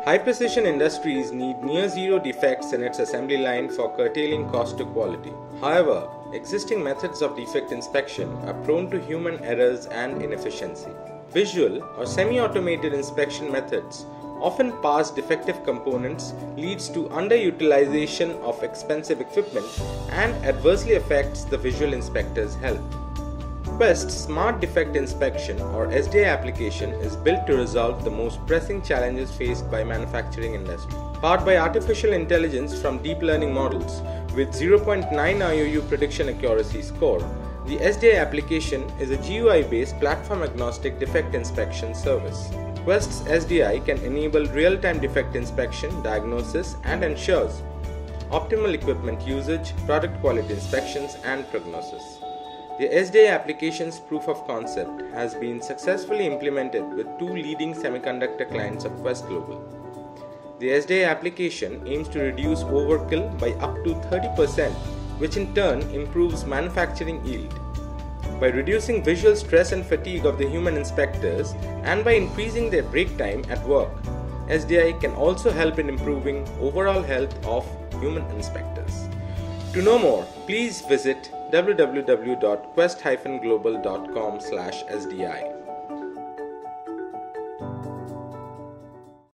High-precision industries need near-zero defects in its assembly line for curtailing cost to quality. However, existing methods of defect inspection are prone to human errors and inefficiency. Visual or semi-automated inspection methods often pass defective components, leads to underutilization of expensive equipment, and adversely affects the visual inspector's health. Quest's Smart Defect Inspection or SDI application is built to resolve the most pressing challenges faced by manufacturing industry. Powered by artificial intelligence from deep learning models with 0.9 IOU prediction accuracy score, the SDI application is a GUI-based platform-agnostic defect inspection service. Quest's SDI can enable real-time defect inspection, diagnosis, and ensures optimal equipment usage, product quality inspections, and prognosis. The SDI application's proof of concept has been successfully implemented with two leading semiconductor clients of Quest Global. The SDI application aims to reduce overkill by up to 30%, which in turn improves manufacturing yield. By reducing visual stress and fatigue of the human inspectors and by increasing their break time at work, SDI can also help in improving overall health of human inspectors. To know more, please visit www.quest-global.com/SDI.